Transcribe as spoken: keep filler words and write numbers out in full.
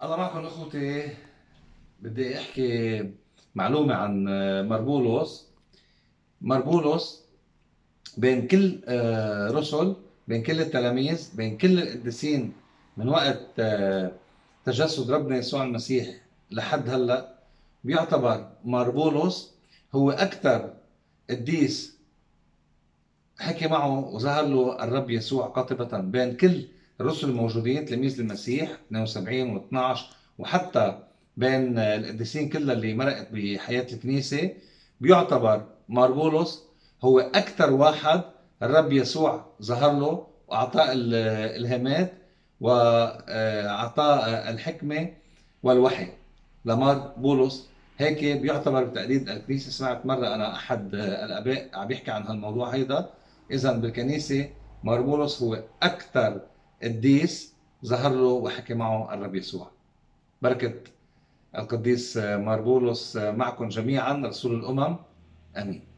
الله معكم اخوتي. بدي احكي معلومة عن مربولوس. مربولوس بين كل آه، رسل، بين كل التلاميذ، بين كل القديسين من وقت آه، تجسد ربنا يسوع المسيح لحد هلا، بيعتبر مربولوس هو اكثر قديس حكي معه وظهر له الرب يسوع قاطبة بين كل الرسل الموجودين تلاميذ المسيح اثنين وسبعين و12، وحتى بين القديسين كلها اللي مرقت بحياة الكنيسة. بيعتبر ماربولوس هو أكثر واحد الرب يسوع ظهر له وأعطاه الإلهامات وأعطاه الحكمة والوحي. لمار بولس هيك بيعتبر بتقليد الكنيسة. سمعت مرة أنا أحد الآباء عم يحكي عن هالموضوع هيدا. إذا بالكنيسة ماربولوس هو أكثر قديس ظهر له وحكي معه الرب يسوع. بركة القديس ماربولوس معكم جميعا، رسول الأمم. آمين.